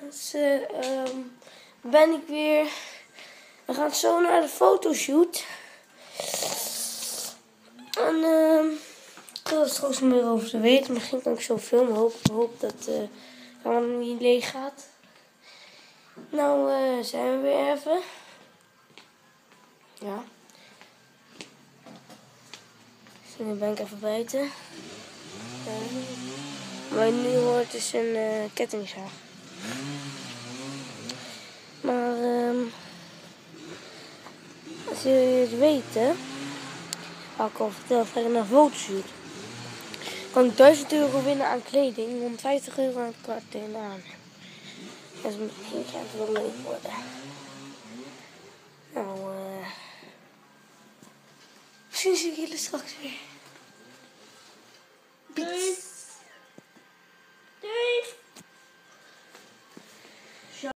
ben ik weer. We gaan zo naar de fotoshoot. En ik wil er straks meer over te weten. Misschien kan ik zo filmen. Hoop dat het allemaal niet leeg gaat. Nou zijn we weer even. Ja. Dus nu ben ik even buiten. Maar nu hoort dus een kettingzaag. Maar als jullie het weten, ga ik al vertellen verder naar fotoshoot. Kan ik €1000 winnen aan kleding, €150 aan korting aan. Dus misschien gaat het wel leuk worden. Nou, misschien zie ik jullie straks weer. Peace.